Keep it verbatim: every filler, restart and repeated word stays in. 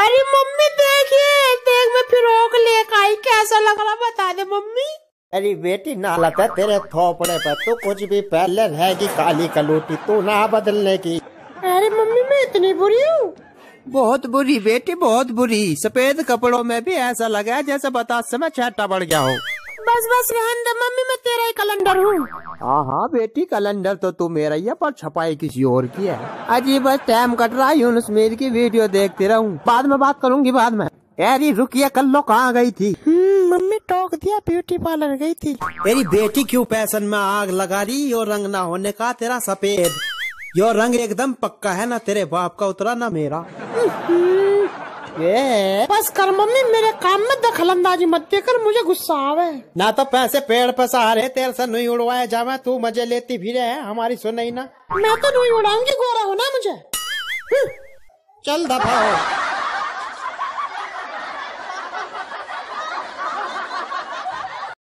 अरे मम्मी देखिए, देख मैं फिरोक लेकर आई, कैसा लग रहा बता दे मम्मी। अरे बेटी नालत है तेरे थोपड़े पर, तू कुछ भी पहले रहेगी काली कलूटी, तू ना बदलने की। अरे मम्मी मैं इतनी बुरी हूँ? बहुत बुरी बेटी, बहुत बुरी। सफेद कपड़ों में भी ऐसा लगा जैसे बतासे में छाटा पड़ गया हो। बस बस रहने दे मम्मी, मैं तेरा ही कैलेंडर हूँ। हाँ हाँ बेटी, कैलेंडर तो तू मेरा ही है, पर छपाई किसी और की है। अजी बस टाइम कट रहा है, यूनुस मेरी की वीडियो देखती रहूं, बाद में बात करूंगी बाद में। यारी रुकिए, कल लो कहाँ गई थी? हम्म मम्मी टोक दिया, ब्यूटी पार्लर गई थी। तेरी बेटी क्यों पैसन में आग लगा रही? यो रंग ना होने का तेरा सफेद, यो रंग एकदम पक्का है, ना तेरे बाप का उतरा ना मेरा। ये बस कर मम्मी, मेरे काम में दखल अंदाजी मत देकर, मुझे गुस्सा आवे। ना तो पैसे पेड़ पर सहारे तेरे से नहीं उड़वाए जावे, तू मजे लेती फिरे है, हमारी सुन ही ना। मैं तो नहीं उड़ाऊंगी, गोरा होना मुझे। चल दफा हो।